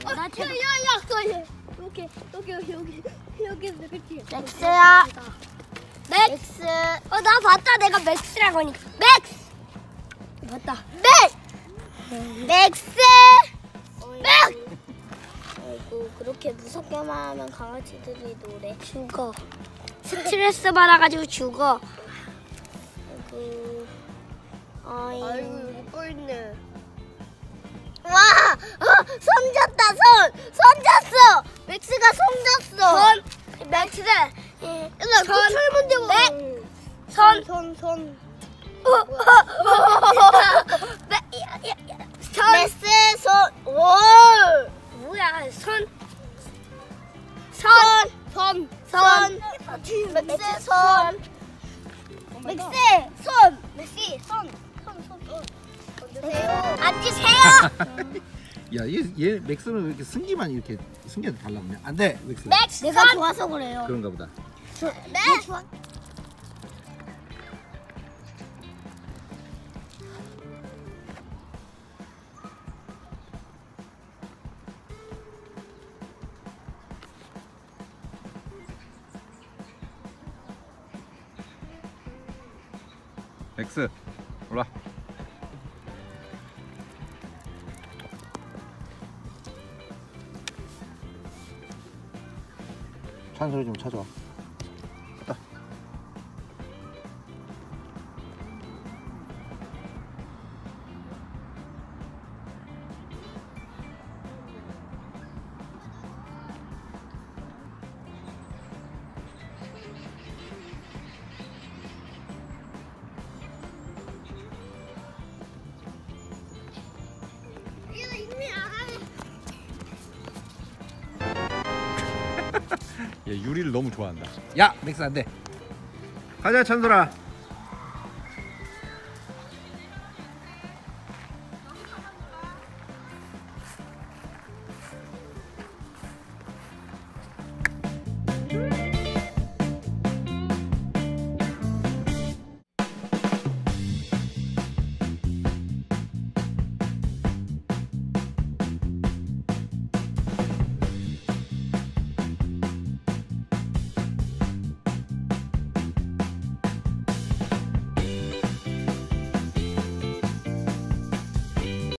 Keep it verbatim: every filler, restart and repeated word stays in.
나 제. 야야야 거기 여기 여기 여기 여기 여기. 맥스야. 맥스. 어, 나 봤다. 내가 맥스라고 하니까. 맥스. 맞다. 맥. 맥스. 맥. 아이고 그렇게 무섭게만 하면 강아지들이 노래. 죽어. 스트레스 받아가지고 죽어. 아이고. 아이고. 아이고 여기 또 있네. 와! 어, 손 졌다, 손! 손 졌어! 맥스가 손 졌어! 손! 맥스! 예. 나 손! 문제 뭐? 맥! 손! 손 손. 맥! 야, 야, 야. 손! 맥스, 손! 오! 뭐야, 손! 손! 손! 손! 맥스 손! 맥스 손! 맥시 손! 손! 손! 손! 앉으세요! 야, 얘, 얘 맥스는 왜 이렇게 승기만 이렇게 승기한테 달라붙냐? 안 돼, 맥스. 맥스! 내가 손! 좋아서 그래요. 그런가 보다. 네! 좋아. 맥스, 올라. 찬소리 좀 찾아와. 갔다. 얘 유리를 너무 좋아한다. 야, 맥스 안 돼. 가자, 찬솔아.